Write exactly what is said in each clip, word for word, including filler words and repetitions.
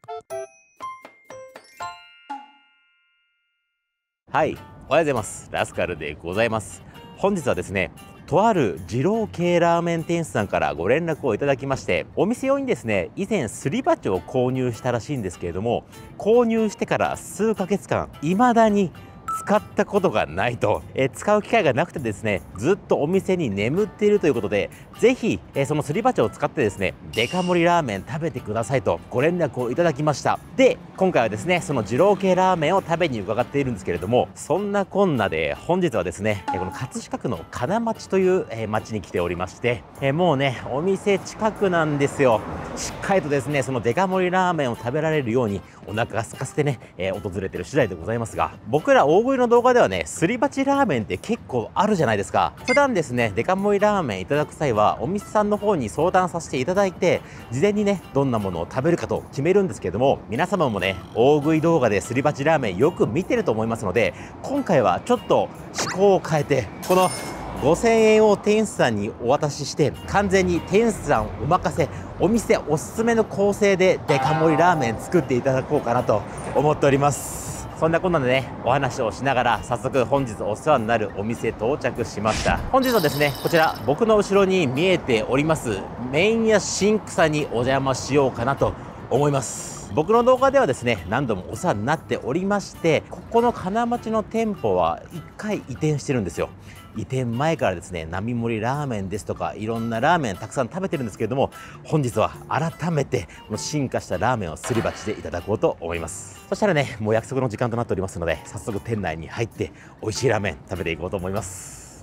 はい、おはようございます。ラスカルでございます。本日はですね、とある二郎系ラーメン店主さんからご連絡をいただきまして、お店用にですね、以前すり鉢を購入したらしいんですけれども、購入してから数ヶ月間、未だに使ったことがないと、えー、使う機会がなくてですね、ずっとお店に眠っているということで、ぜひ、えー、そのすり鉢を使ってですね、デカ盛りラーメン食べてくださいとご連絡をいただきました。で、今回はですね、その二郎系ラーメンを食べに伺っているんですけれども、そんなこんなで本日はですね、この葛飾区の金町という、えー、町に来ておりまして、えー、もうね、お店近くなんですよ。しっかりとですね、そのデカ盛りラーメンを食べられるようにお腹が空かせてね、えー、訪れてる次第でございますが、僕ら大食いの動画ではね、すり鉢ラーメンって結構あるじゃないですか。普段ですね、デカ盛りラーメンいただく際はお店さんの方に相談させていただいて、事前にね、どんなものを食べるかと決めるんですけども、皆様もね、大食い動画ですり鉢ラーメンよく見てると思いますので、今回はちょっと思考を変えて、このごせんえんを店主さんにお渡しして、完全に店主さんお任せ、お店おすすめの構成でデカ盛りラーメン作っていただこうかなと思っております。そんなこんなでね、お話をしながら早速本日お世話になるお店到着しました。本日はですね、こちら僕の後ろに見えております麺屋シンクさんにお邪魔しようかなと思います。僕の動画ではですね、何度もお世話になっておりまして、ここの金町の店舗はいっかい移転してるんですよ。移転前からですね、並盛りラーメンですとかいろんなラーメンたくさん食べてるんですけれども、本日は改めてこの進化したラーメンをすり鉢でいただこうと思います。そしたらね、もう約束の時間となっておりますので、早速店内に入って美味しいラーメン食べていこうと思います。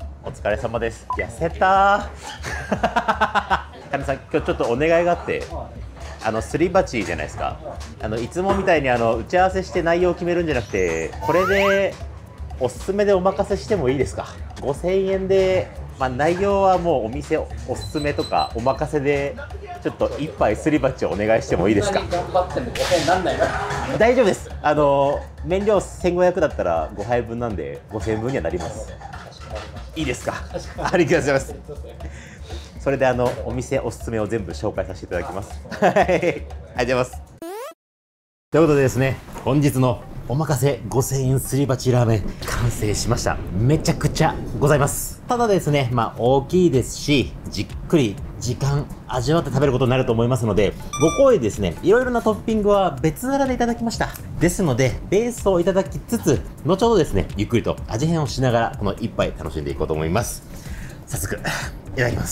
お疲れ様です。痩せたー金さん、今日ちょっとお願いがあって、あのすり鉢じゃないですか。あのいつもみたいにあの打ち合わせして内容を決めるんじゃなくて、これでおすすめでお任せしてもいいですか。ごせんえんで、まあ、内容はもうお店おすすめとかお任せで、ちょっと一杯すり鉢をお願いしてもいいですか。頑張ってもごせんえんなんないな。大丈夫です。あの麺量せんごひゃくだったらごはいぶんなんでごせんえんぶんにはなります。いいですか。ありがとうございます。それであのお店おすすめを全部紹介させていただきます。はい、ありがとうございます。ということでですね、本日のおまかせごせんえんすり鉢ラーメン完成しました。めちゃくちゃございます。ただですね、まあ大きいですし、じっくり時間味わって食べることになると思いますので、ご好意ですね、いろいろなトッピングは別皿でいただきました。ですので、ベースをいただきつつ、後ほどですね、ゆっくりと味変をしながらこの一杯楽しんでいこうと思います。早速いただきます。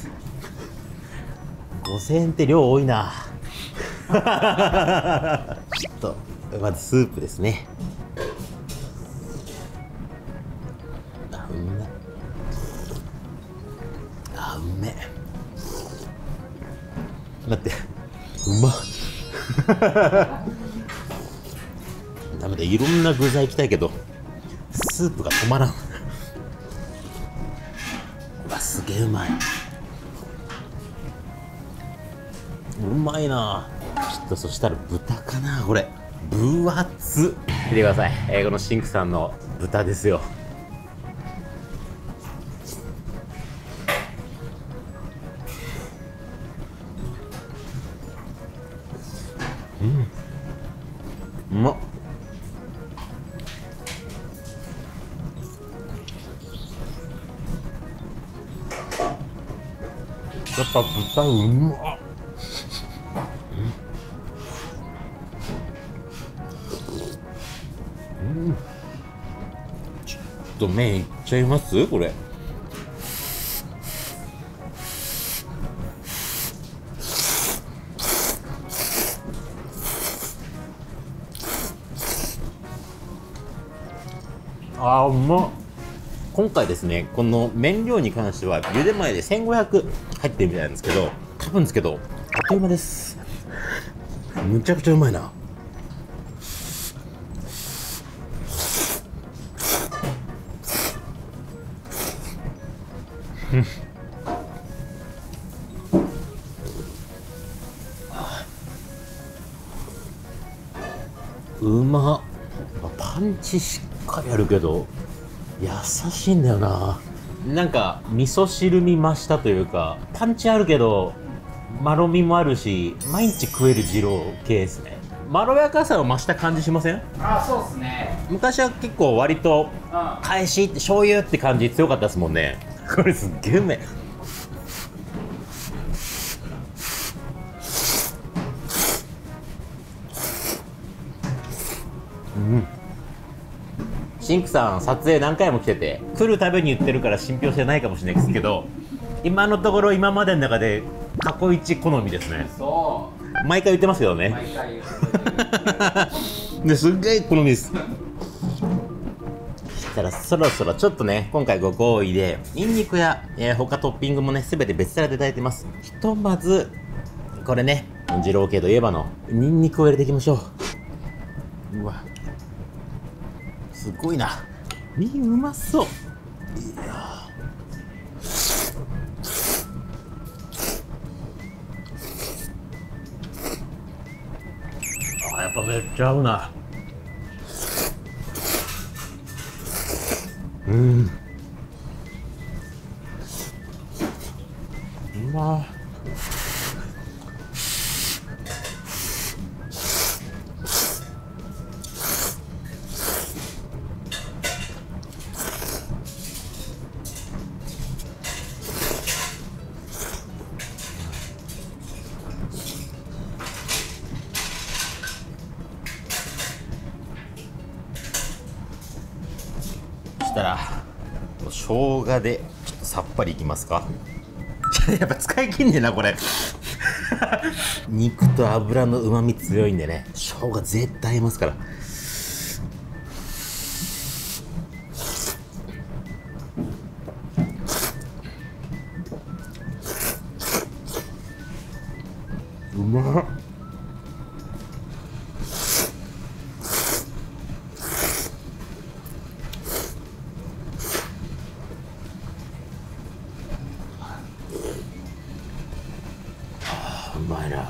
ごせんえんって量多いな。ちょっとまずスープですね。あ、うめえ。あ、うめえ。待って、うまっ。ダメだ、いろんな具材いきたいけどスープが止まらん。うわ、すげえうまい。うまいな。ちょっとそしたら豚かな、これ。分厚っ。見てください、えー、このシンクさんの豚ですよ。うん、うまっ。やっぱ豚うまっ。うん、ちょっと麺いっちゃいますこれ。あー、うまっ。今回ですね、この麺量に関しては茹で前でせんごひゃく入ってるみたいなんですけど、多分ですけどあっという間です。むちゃくちゃうまいな。うまっ。パンチしっかりあるけど優しいんだよな。なんか味噌汁味増したというか、パンチあるけどまろみもあるし、毎日食える二郎系ですね。 まろやかさを増した感じしません？ あ、そうですね。 昔は結構割とうん。 返しって醤油って感じ強かったですもんね。これすっげえうめえ。うん。シンクさん撮影何回も来てて、来るたびに言ってるから信憑性ないかもしれないですけど、今のところ今までの中で過去一好みですね。 そ毎回言ってますけどう。 ね。 毎回言ってる。 ですっげえ好みです。そしたらそろそろちょっとね、今回ご好意でニンニクや、えー、他トッピングもね全て別皿でいただいてます。ひとまずこれね、二郎系といえばのニンニクを入れていきましょう。うわ、すごいな。身うまそう。いやあ、やっぱめっちゃ合うな。うん、うまー。そしたら生姜でちょっとさっぱりいきますか。やっぱ使い切んねえなこれ。肉と油のうまみ強いんでね、生姜絶対合いますから。うまっ。うまいな。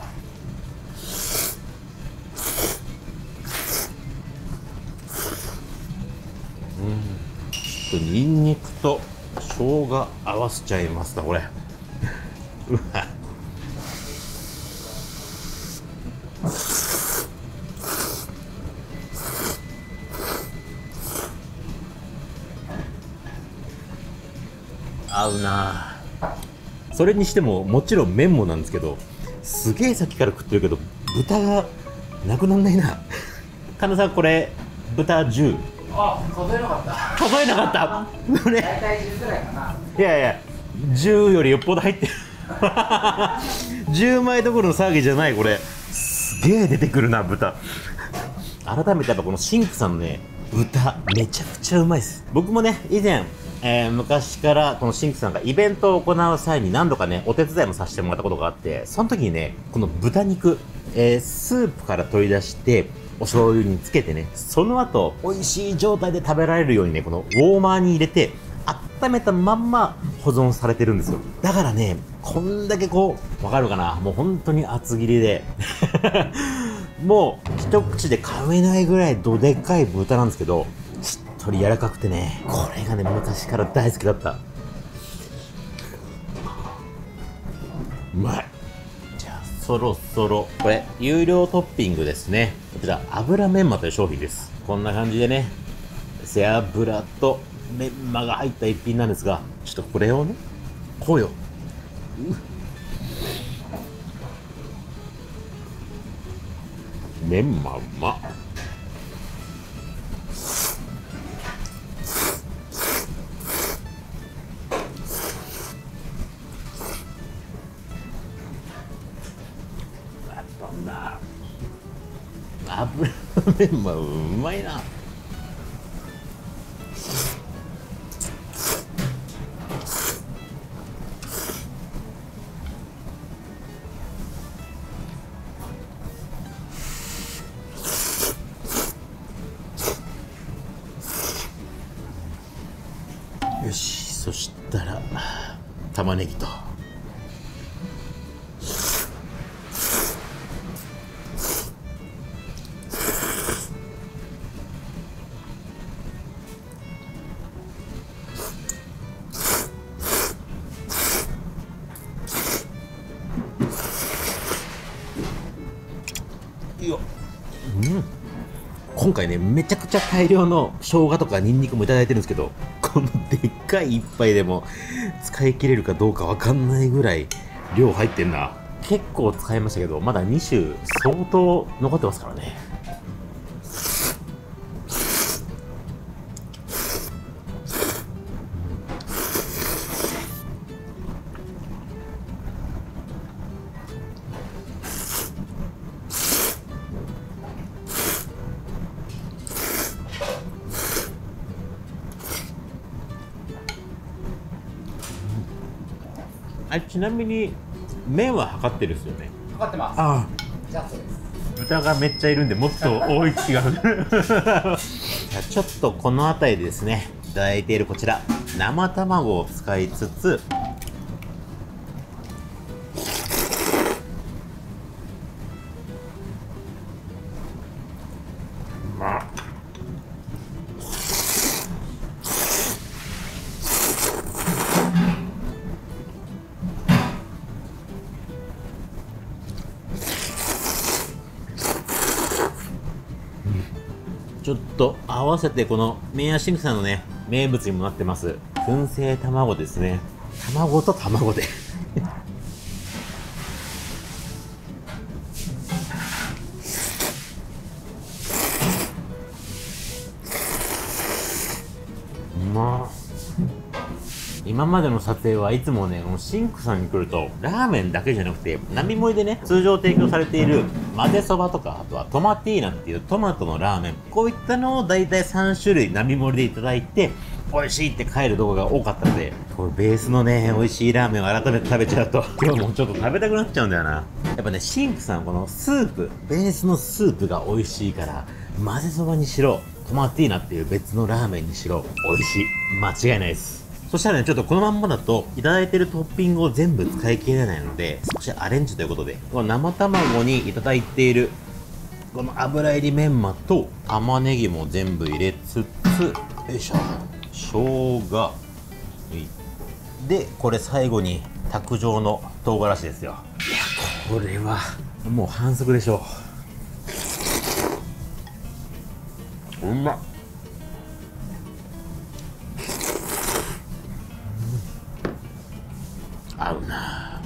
うん、ちょっとニンニクと生姜合わせちゃいますかこれ。うわ、合うな。それにしてももちろん麺もなんですけど、すげえさっきから食ってるけど豚がなくなんないな。神田さんこれ豚じゅう。 あ、数えなかった。 数えなかったこれ。 大体じゅうぐらいかな。 いやいや、じゅうよりよっぽど入ってる。じゅうまいどころの騒ぎじゃないこれ。すげえ出てくるな豚。改めてやっぱこのシンクさんのね豚めちゃくちゃうまいです。僕もね以前、えー、昔からこのシンクさんがイベントを行う際に何度かねお手伝いもさせてもらったことがあって、その時にねこの豚肉、えー、スープから取り出してお醤油につけてね、その後美味しい状態で食べられるようにねこのウォーマーに入れて温めたまんま保存されてるんですよ。だからねこんだけこうわかるかな、もう本当に厚切りでもう一口で噛めないぐらいどでかい豚なんですけど、しっとり柔らかくてね、これがね昔から大好きだった。うまい。じゃあそろそろこれ有料トッピングですね。こちら油メンマという商品です。こんな感じでね背脂とメンマが入った一品なんですが、ちょっとこれをねこうよ、メンマうまっ。なんだ油メンマうまいな。よし、そしたら玉ねぎとよっ、 うん、今回ねめちゃくちゃ大量の生姜とかニンニクもいただいてるんですけど、このでっかい一杯でも使い切れるかどうかわかんないぐらい量入ってんな。結構使いましたけど、まだに種相当残ってますからね。あ、ちなみに麺は測ってるんですよね。 測ってます。 ああ、 じゃあそうです。 豚がめっちゃいるんでもっと多い気がする。じゃあちょっとこの辺りでですね、いただいているこちら生卵を使いつつ、まあちょっと合わせてこの麺屋シンクさんのね名物にもなってます燻製卵ですね。卵と卵でうまっ。今までの撮影はいつもね、このシンクさんに来るとラーメンだけじゃなくて並盛りでね、通常提供されている混ぜそばとか、あとはトマティーナっていうトマトのラーメン、こういったのをだいたいさん種類並盛りでいただいて美味しいって帰る動画が多かったので、これベースのね美味しいラーメンを改めて食べちゃうと今日もちょっと食べたくなっちゃうんだよな。やっぱねシンクさんこのスープ、ベースのスープが美味しいから混ぜそばにしろトマティーナっていう別のラーメンにしろ美味しい、間違いないです。そしたらね、ちょっとこのまんまだといただいてるトッピングを全部使い切れないので、少しアレンジということで、この生卵にいただいているこの油入りメンマと玉ねぎも全部入れつつ、よいしょ、生姜で、これ最後に卓上の唐辛子ですよ。いやこれはもう反則でしょう。うまっ。合うな。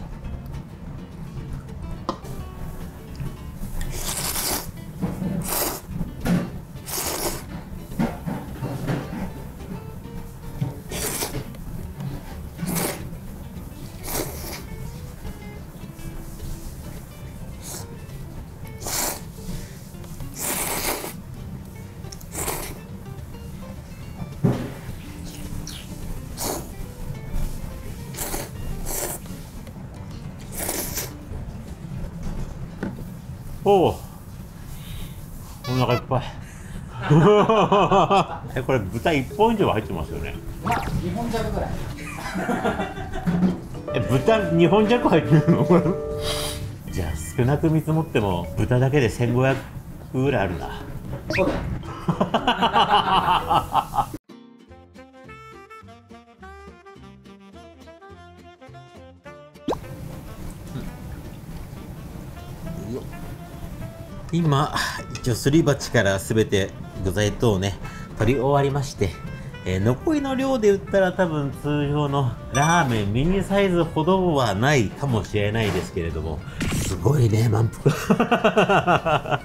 おお、お腹いっぱい。え、これ豚いっぽん以上入ってますよね。 まあ日本弱ぐらい。 え、豚にほん弱入ってるのこれ。じゃあ少なく見積もっても豚だけでせんごひゃくぐらいあるな。 そうだよ。 今一応すり鉢から全て具材等をね取り終わりまして、えー、残りの量で言ったら多分通常のラーメンミニサイズほどはないかもしれないですけれども、すごいね満腹。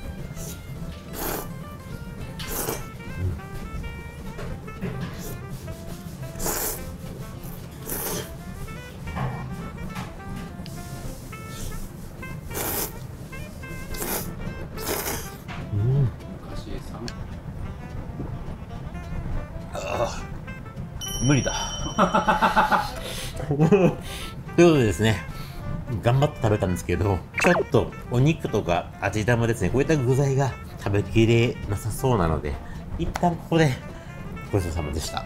無理だ。ということでですね、頑張って食べたんですけど、ちょっとお肉とか味玉ですね、こういった具材が食べきれなさそうなので、一旦ここでごちそうさまでした。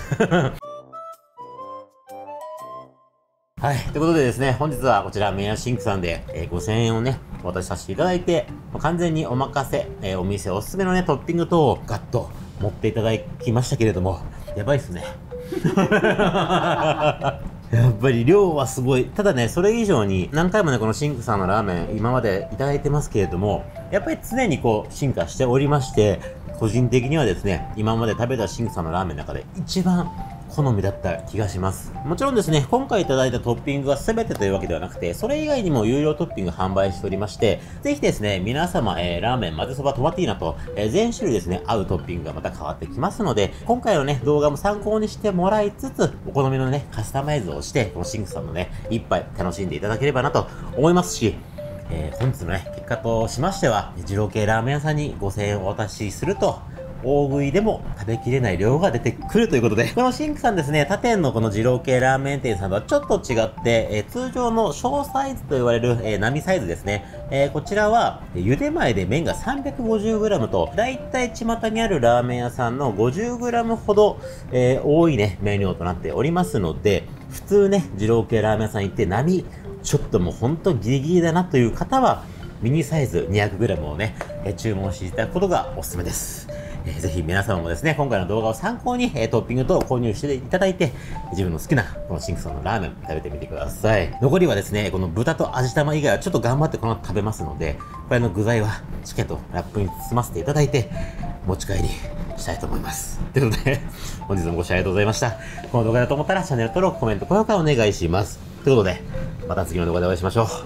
はい。ということでですね、本日はこちら、メアシンクさんで、えー、ごせんえんをね、お渡しさせていただいて、完全にお任せ、えー、お店おすすめのね、トッピング等をガッと持っていただきましたけれども、やばいっすね。 やっぱり量はすごい。ただね、それ以上に何回もね、このシンクさんのラーメン今までいただいてますけれども、やっぱり常にこう進化しておりまして、個人的にはですね、今まで食べたシンクさんのラーメンの中で一番好みだった気がします。もちろんですね、今回いただいたトッピングは全てというわけではなくて、それ以外にも有料トッピング販売しておりまして、ぜひですね、皆様、えー、ラーメン、混ぜそば、トマティーナと、えー、全種類ですね、合うトッピングがまた変わってきますので、今回のね、動画も参考にしてもらいつつ、お好みのね、カスタマイズをして、このシンクさんのね、一杯楽しんでいただければなと思いますし、えー、本日のね、結果としましては、二郎系ラーメン屋さんにごせんえんお渡しすると、大食いでも食べきれない量が出てくるということで、このシンクさんですね、他店のこの二郎系ラーメン店さんとはちょっと違って、えー、通常の小サイズと言われる、えー、並サイズですね。えー、こちらは、茹で前で麺が さんびゃくごじゅうグラム と、だいたい巷にあるラーメン屋さんの ごじゅうグラム ほど、えー、多いね、麺量となっておりますので、普通ね、二郎系ラーメン屋さん行って並、ちょっともうほんとギリギリだなという方は、ミニサイズ にひゃくグラム をね、えー、注文していただくことがおすすめです。えー、ぜひ皆様もですね、今回の動画を参考に、えー、トッピング等を購入していただいて、自分の好きなこのシンクさんのラーメン食べてみてください。残りはですね、この豚と味玉以外はちょっと頑張ってこの後食べますので、これの具材はしっかりとラップに包ませていただいて、持ち帰りしたいと思います。ということで、本日もご視聴ありがとうございました。この動画だと思ったらチャンネル登録、コメント、高評価お願いします。ということで、また次の動画でお会いしましょう。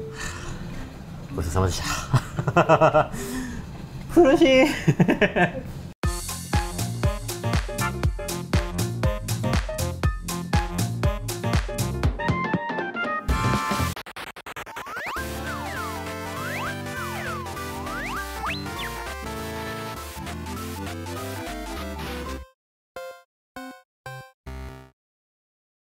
ごちそうさまでした。苦しい